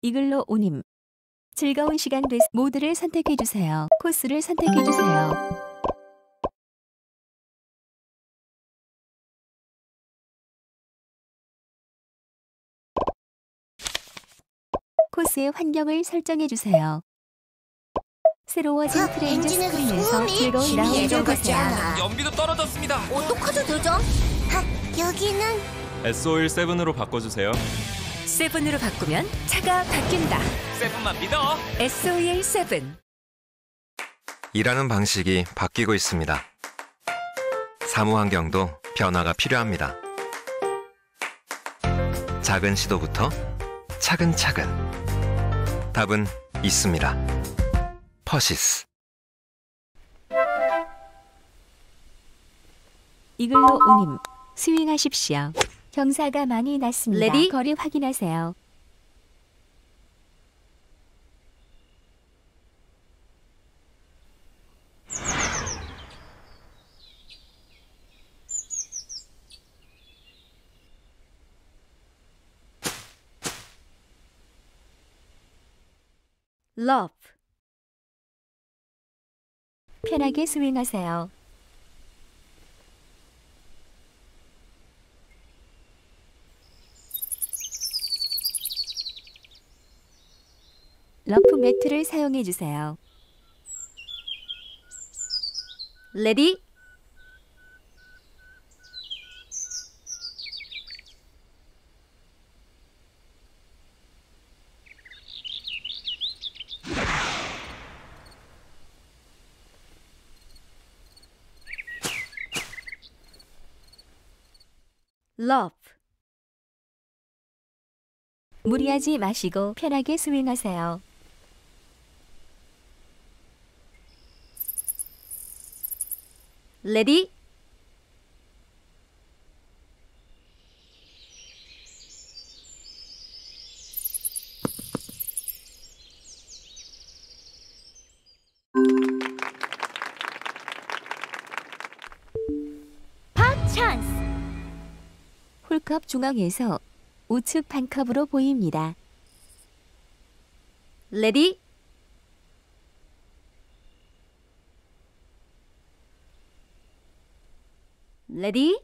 이글로 오님. 즐거운 시간 모드를 선택해주세요. 코스를 선택해주세요. 코스의 환경을 설정해주세요. 새로워진 트레인즈 스크린에서 즐거운 라운드 보세요. 연비도 떨어졌습니다. 어떡하죠, 대장? 여기는 SO17으로 바꿔주세요. 7으로 바꾸면 차가 바뀐다. 7만 믿어. SOEL7. 일하는 방식이 바뀌고 있습니다. 사무 환경도 변화가 필요합니다. 작은 시도부터 차근차근 답은 있습니다. 퍼시스. 이글로 오님. 스윙하십시오. 경사가 많이 났습니다. 레디? 거리 확인하세요. 러브. 편하게 스윙하세요. 러프 매트를 사용해주세요. 레디? 러브. 무리하지 마시고 편하게 스윙하세요. 레디? 파 찬스. 홀컵 중앙에서 우측 반컵으로 보입니다. 레디? 레디?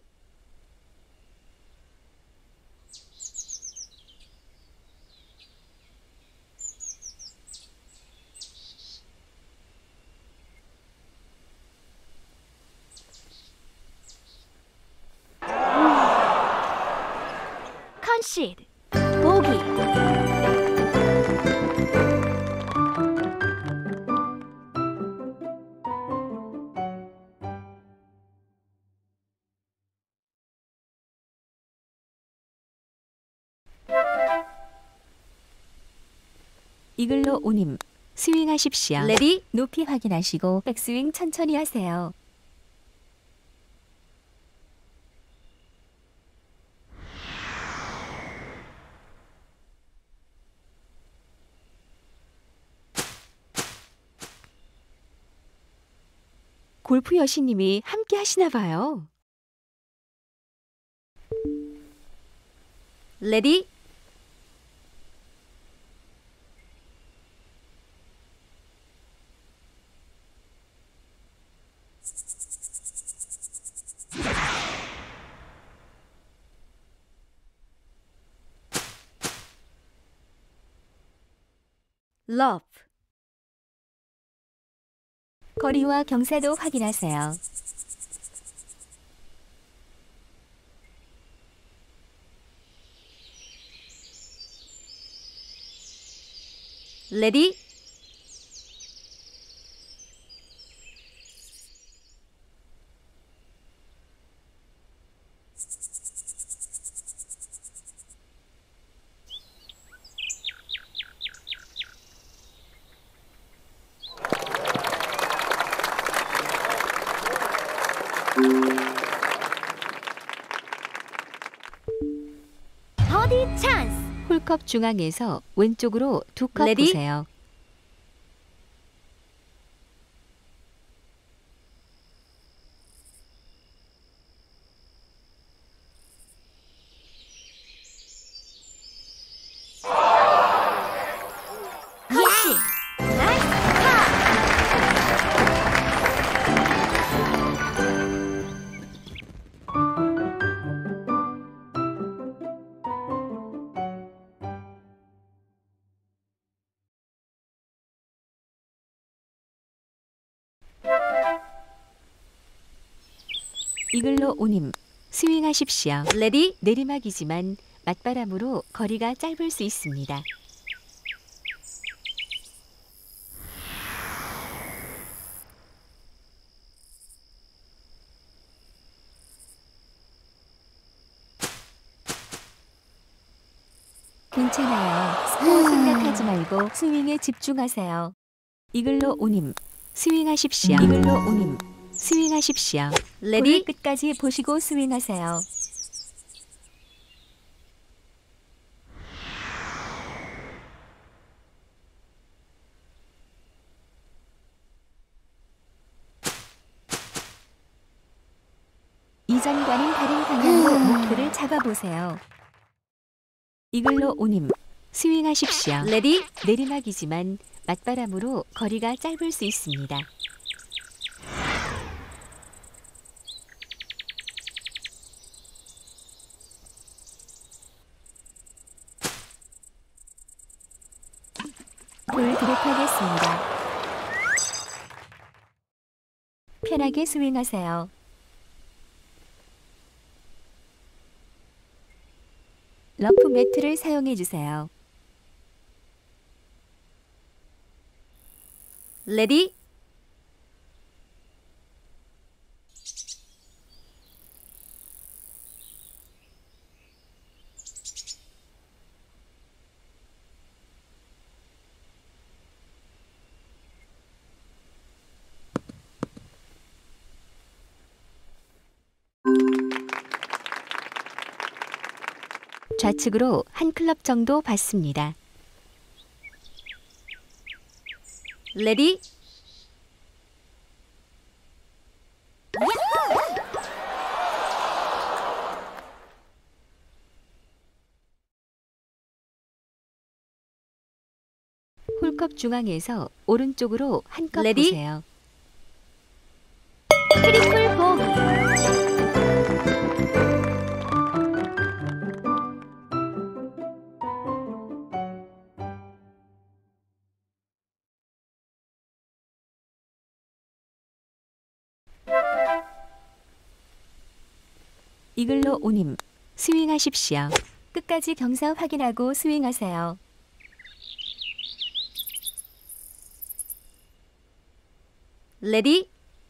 컨시드. 보기. 이글로 오님. 스윙하십시오. 레디? 높이 확인하시고 백스윙 천천히 하세요. 골프 여신님이 함께 하시나 봐요. 레디? 러브. 거리와 경사도 확인하세요. 레디? 버디 찬스. 홀컵 중앙에서 왼쪽으로 두 컵 레디? 보세요. 이글로 오님, 스윙하십시오. 레디, 내리막이지만 맞바람으로 거리가 짧을 수 있습니다. 괜찮아요. 스코어 생각하지 말고 스윙에 집중하세요. 이글로 오님, 스윙하십시오. 이글로 오님, 스윙하십시오. 레디, 볼을 끝까지 보시고 스윙하세요. 이전과는 다른 방향으로 목표를 잡아보세요. 이글로 오님, 스윙하십시오. 레디, 내리막이지만 맞바람으로 거리가 짧을 수 있습니다. 볼 드롭하겠습니다. 편하게 스윙하세요. 러프 매트를 사용해 주세요. 레디, 좌측으로 한 클럽 정도 받습니다. 레디, 홀컵 중앙에서 오른쪽으로 한 컵 레디? 보세요. 트리플 보기. 이글로 오님, 스윙하십시오. 끝까지 경사 확인하고 스윙하세요. 레디,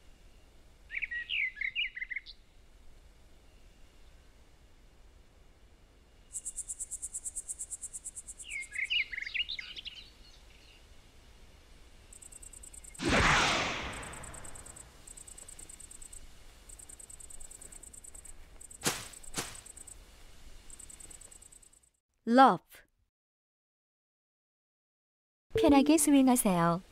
러브, 편하게 스윙하세요.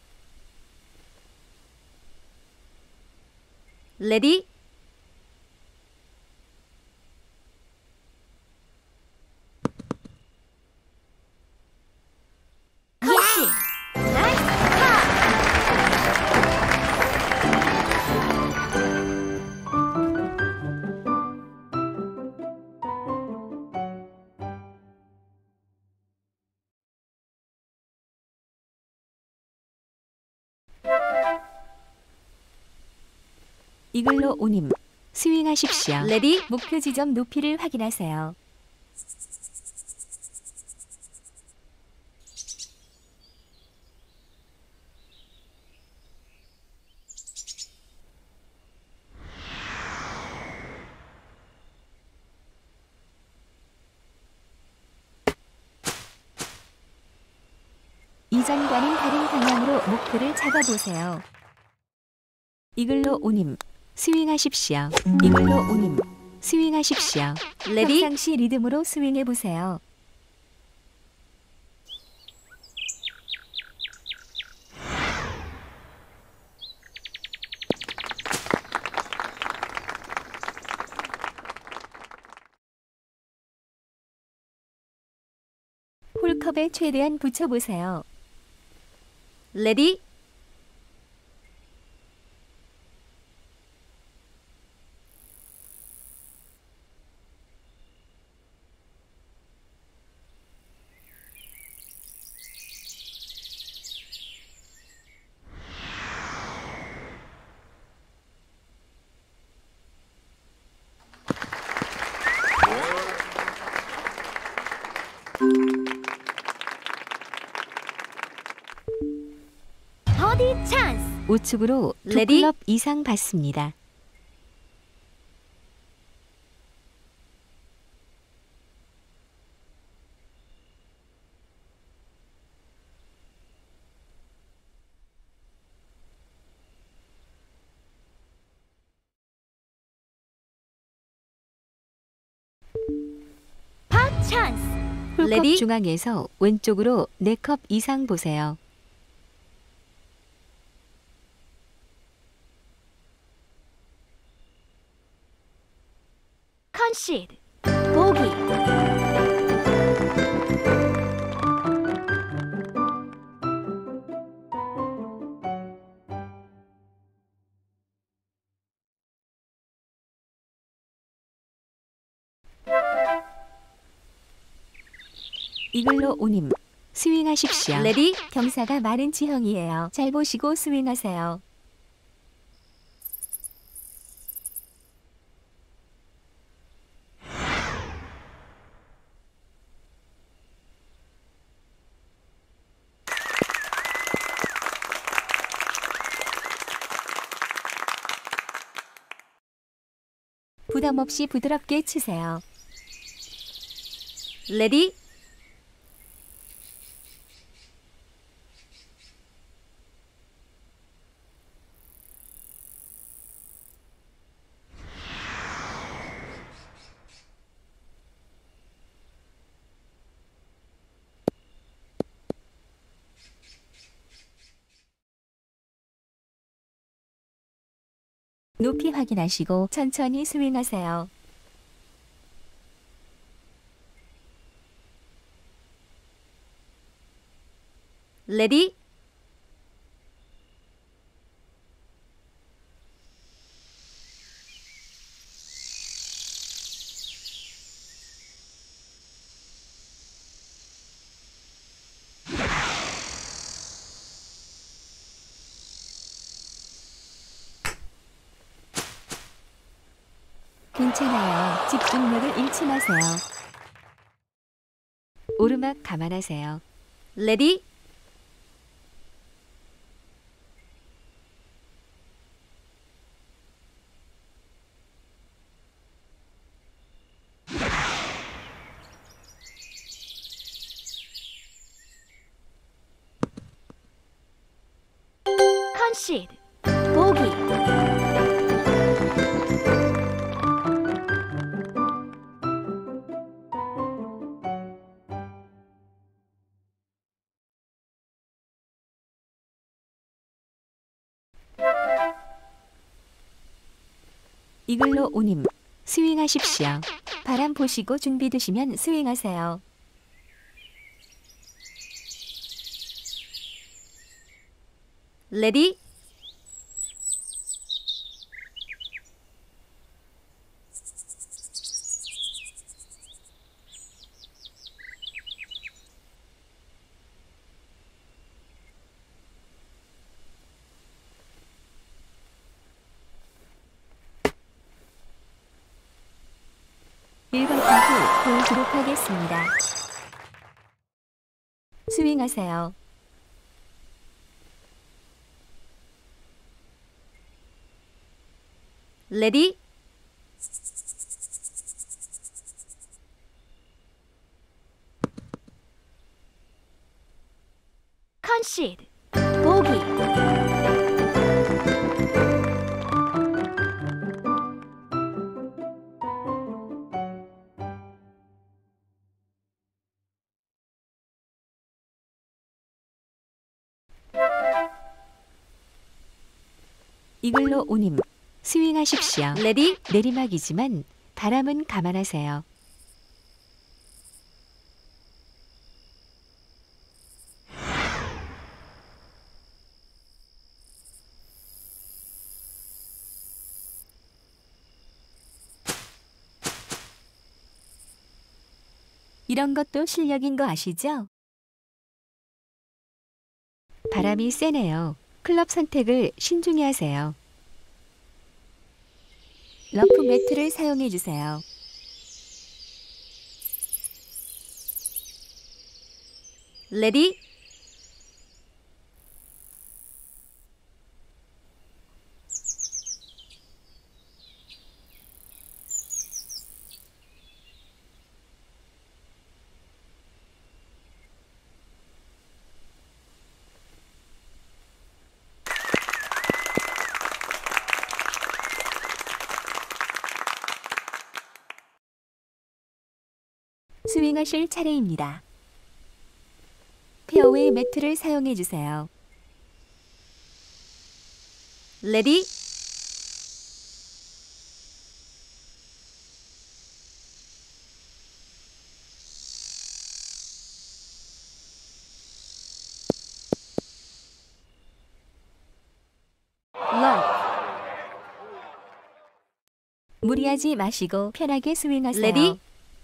레디, 캐치. 나이스 파. 이글로 오님, 스윙하십시오. 레디, 목표 지점 높이를 확인하세요. 이전과는 다른 방향으로 목표를 잡아보세요. 이글로 오님, 스윙하십시오. 이글로 오님, 스윙하십시오. 레디, 평상시 리듬으로 스윙해 보세요. 홀컵에 최대한 붙여보세요. 레디, 우측으로 두 레디? 클럽 이상 받습니다. 파 찬스. 홀컵 레디? 중앙에서 왼쪽으로 4컵 이상 보세요. 컨시드. 보기. 이글로 오님, 스윙하십시오. 레디? 경사가 많은 지형이에요. 잘 보시고 스윙하세요. 부담 없이 부드럽게 치세요. 레디? 높이 확인하시고 천천히 스윙하세요. 레디? 괜찮아요. 집중력을 잃지 마세요. 오르막 감안하세요. 레디? 컨시드. 보기. 이글로 오님, 스윙하십시오. 바람 보시고 준비되시면 스윙하세요. 레디? 일번 타구 보여주도록 하겠습니다. 스윙하세요. 레디? 컨시드. 보기. 이글로 오님, 스윙하십시오. 레디? 내리막이지만 바람은 감안하세요. 이런 것도 실력인 거 아시죠? 바람이 세네요. 클럽 선택을 신중히 하세요. 러프 매트를 사용해 주세요. 레디? 스윙하실 차례입니다. 페어웨이 매트를 사용해 주세요. 레디, 러브, 무리하지 마시고 편하게 스윙하세요. 레디,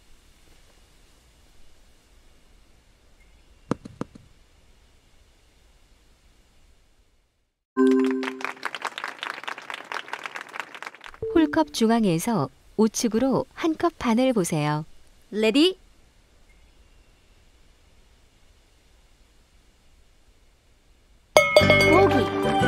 홀컵 중앙에서 우측으로 한 컵 반을 보세요. 레디, 보기.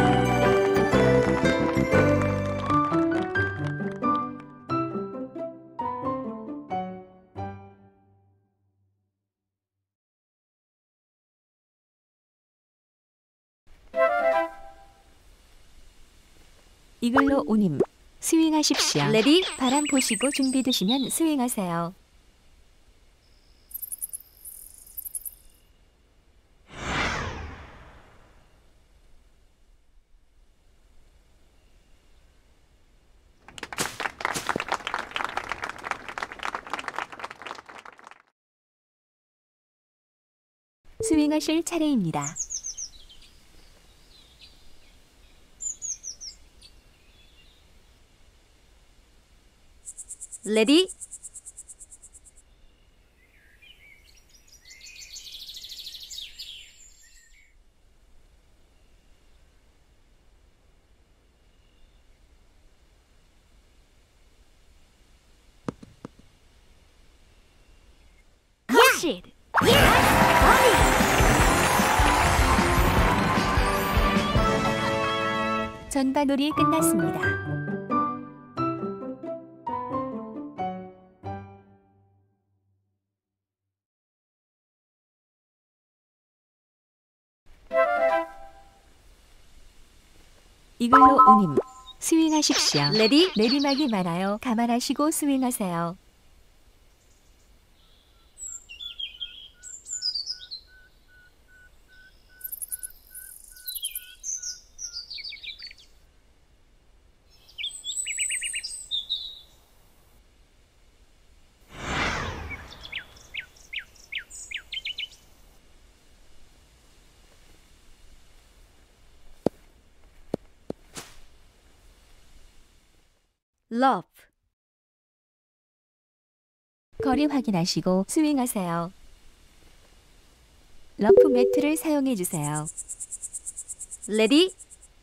이글로 오님 스윙하십시오. 레디, 바람 보시고 준비되시면 스윙하세요. 스윙하실 차례입니다. 레디, 컨시드. 전반홀이 끝났습니다. 이글로 오님 스윙하십시오. 레디, 내리막이 많아요. 감안하시고 스윙하세요. 러브, 거리 확인하시고 스윙하세요. 러프 매트를 사용해 주세요. 레디,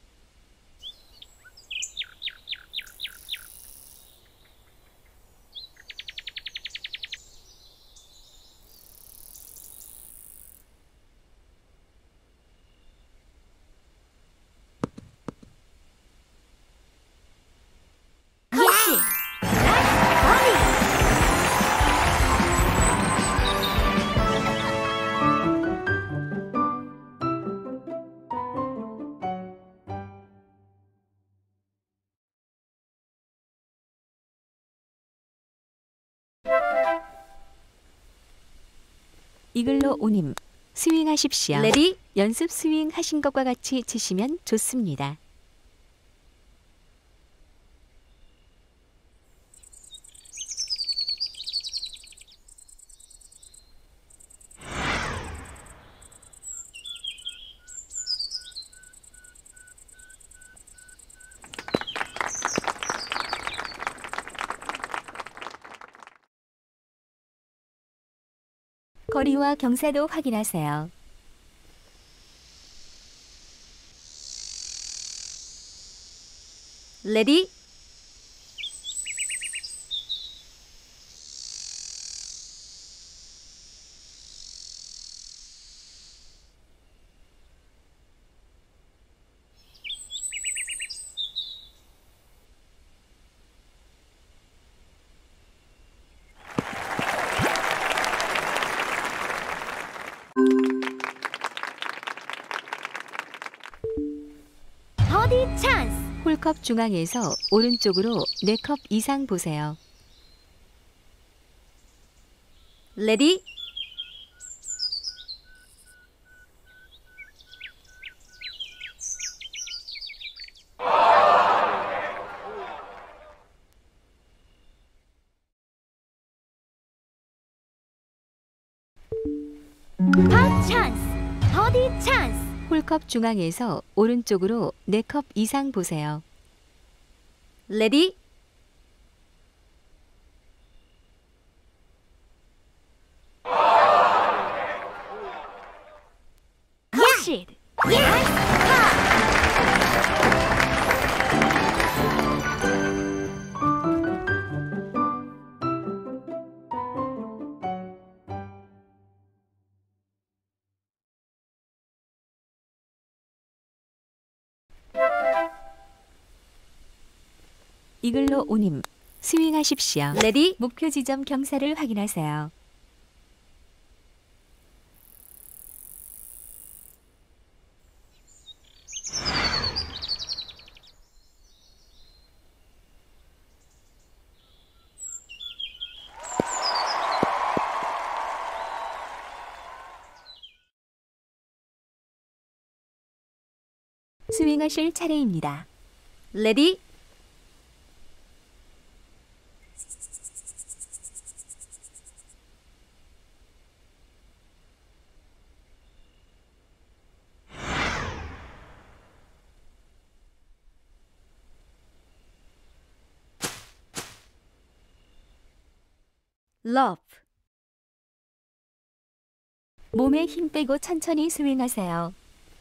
컨시드. 이글로 오님 스윙하십시오. 레디, 연습 스윙 하신 것과 같이 치시면 좋습니다. 거리와 경사도 확인하세요. 레디, 버디 찬스. 홀컵 중앙에서 오른쪽으로 4컵 이상 보세요. 레디, 파 찬스. 버디 찬스. 홀컵 중앙에서 오른쪽으로 4컵 이상 보세요. 레디, 컷시드. 나이스 파. 이글로 오님, 스윙하십시오. 레디, 목표 지점 경사를 확인하세요. 스윙하실 차례입니다. 레디, 러브, 몸에 힘 빼고 천천히 스윙하세요.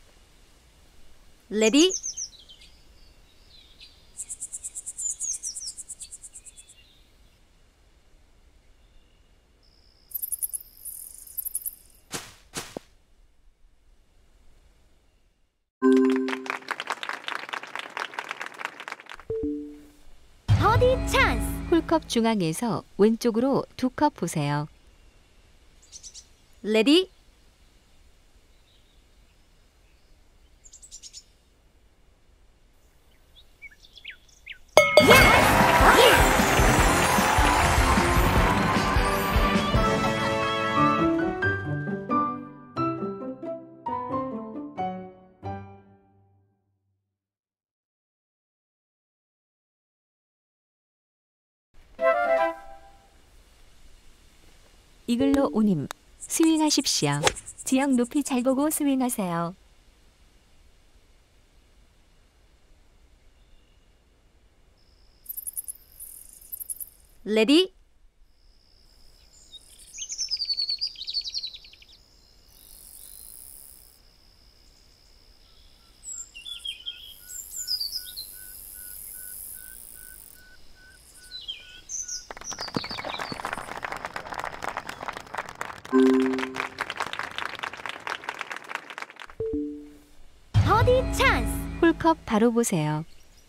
레디, 버디 찬스. 홀컵 중앙에서 왼쪽으로 2컵 보세요. 레디, 이글로 오님, 스윙하십시오. 지형 높이 잘 보고 스윙하세요. 레디, 버디 찬스. 홀컵 바로 보세요.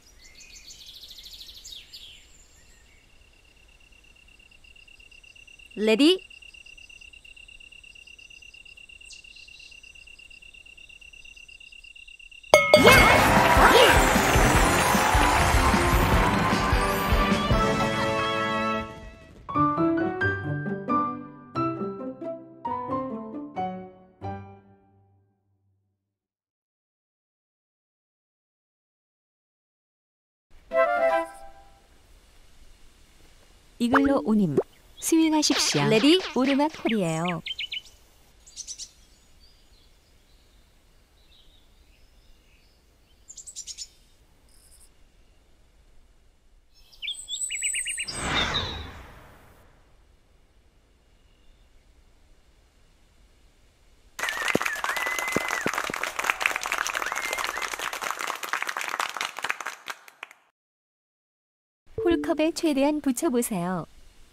레디, 이글로 오님, 스윙하십시오. 레디, 오르막 홀이에요. 홀컵에 최대한 붙여보세요.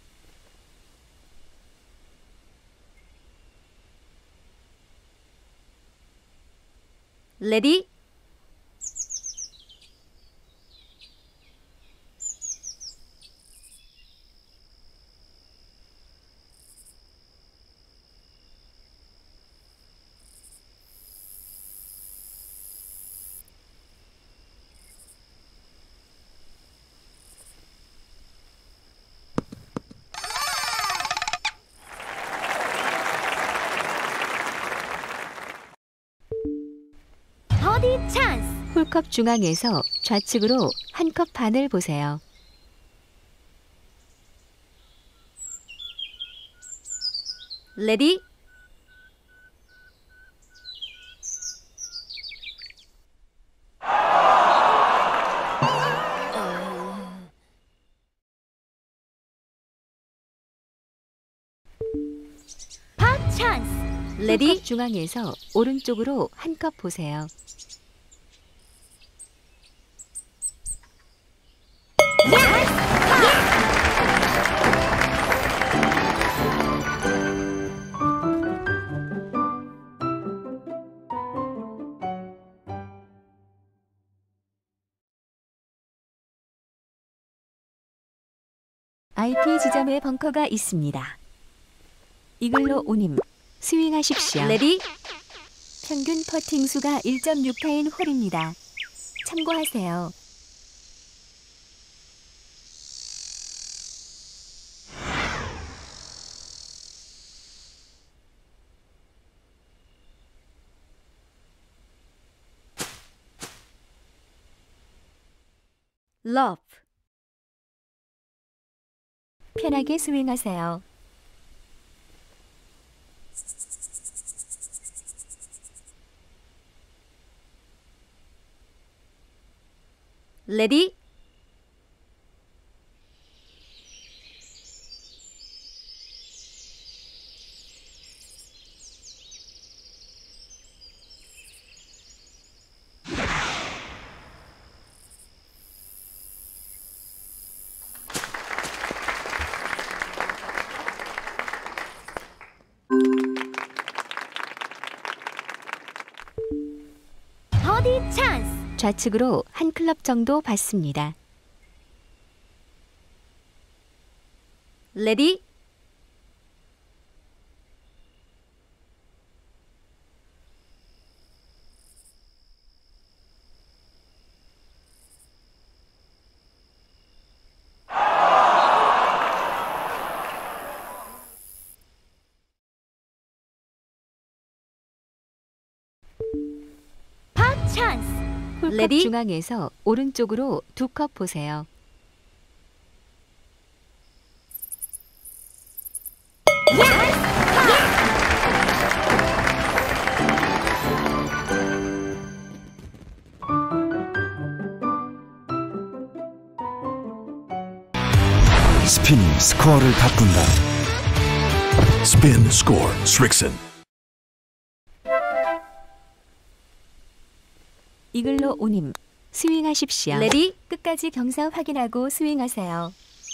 레디, 찬스. 홀컵 중앙에서 좌측으로 한 컵 반을 보세요. 레디, 파 찬스. 레디, 홀컵 중앙에서 오른쪽으로 한 컵 보세요. IP 지점에 벙커가 있습니다. 이글로 오님 스윙하십시오. 레디, 평균 퍼팅 수가 1.6타인 홀입니다. 참고하세요. 러브, 편하게 스윙하세요. 레디, 버디 찬스. 좌측으로 한 클럽 정도 받습니다. 레디, 파 찬스. 홀컵 레디? 중앙에서 오른쪽으로 두 컵 보세요. 스핀이 스코어를 바꾼다. 스핀 스코어 스릭슨. 이글로 오님 스윙하십시오. 레디, 끝까지 경사 확인하고 스윙하세요.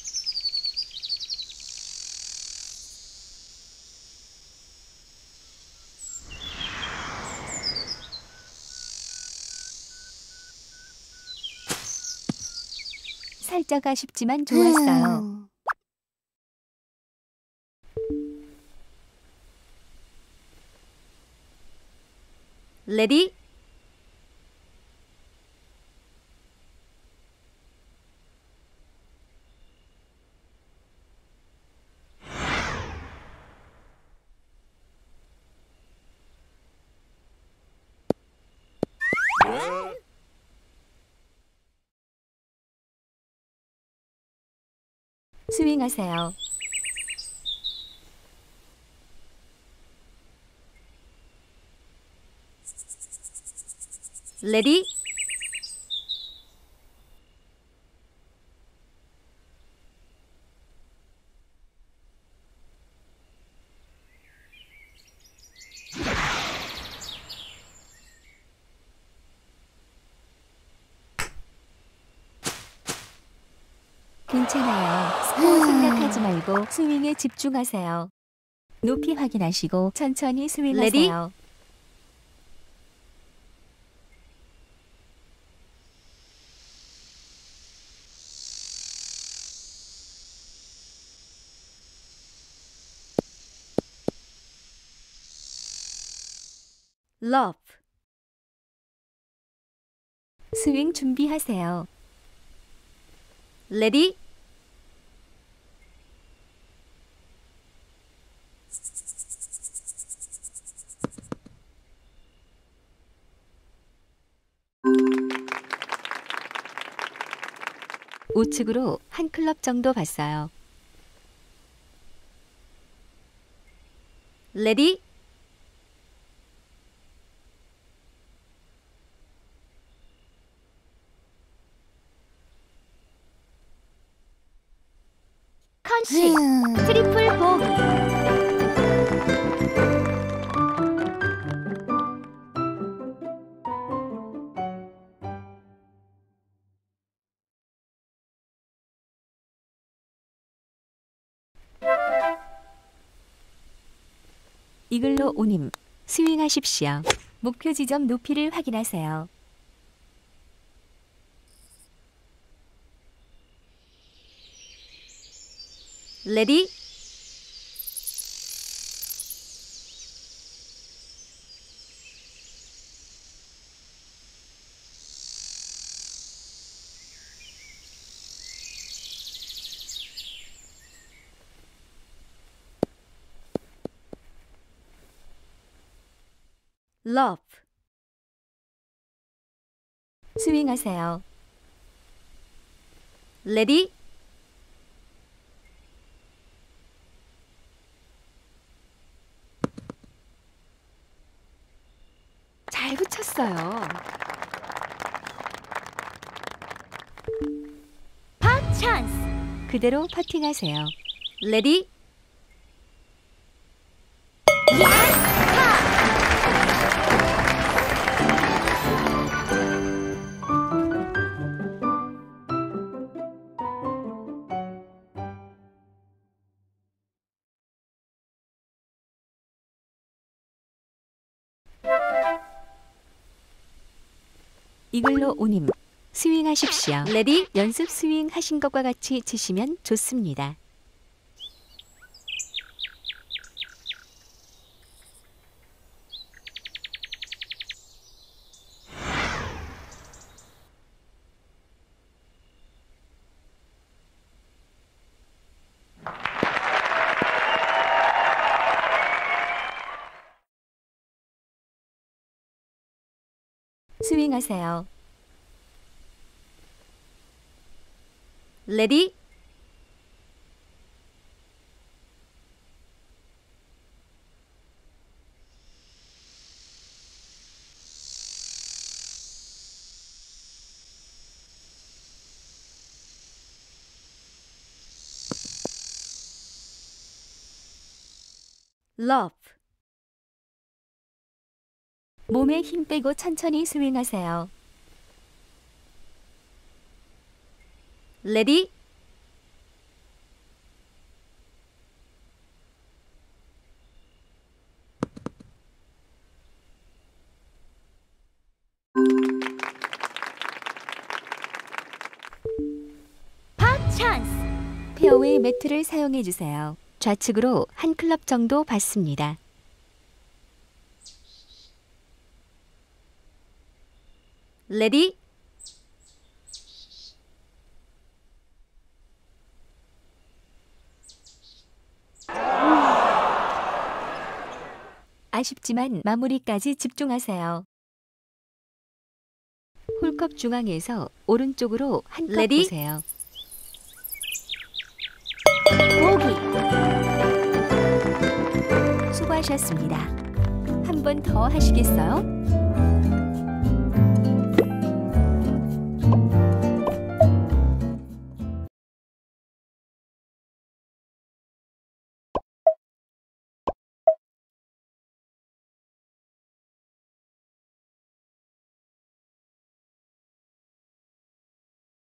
살짝 아쉽지만 좋았어요. 레디, 스윙하세요. 레디, 괜찮아요. 스코어 생각하지 말고 스윙에 집중하세요. 높이 확인하시고 천천히 스윙하세요. 러브, 스윙 준비하세요. 레디, 우측으로 한 클럽 정도 봤어요. 레디, 컨식 트리플 보기 이글로 오님, 스윙하십시오. 목표 지점 높이를 확인하세요. 레디, 러브, 스윙하세요. 레디, 잘 붙였어요. 파 찬스 그대로 퍼팅하세요. 레디, 이글로 오님, 스윙하십시오. 레디, 연습 스윙 하신 것과 같이 치시면 좋습니다. 스윙하세요. 레디, 러브, 몸에 힘 빼고 천천히 스윙하세요. 레디, 파 찬스 페어웨이 매트를 사용해 주세요. 좌측으로 한 클럽 정도 받습니다. 레디, 아쉽지만 마무리까지 집중하세요. 홀컵 중앙에서 오른쪽으로 한 컵 레디? 보세요. 보기 수고하셨습니다. 한 번 더 하시겠어요?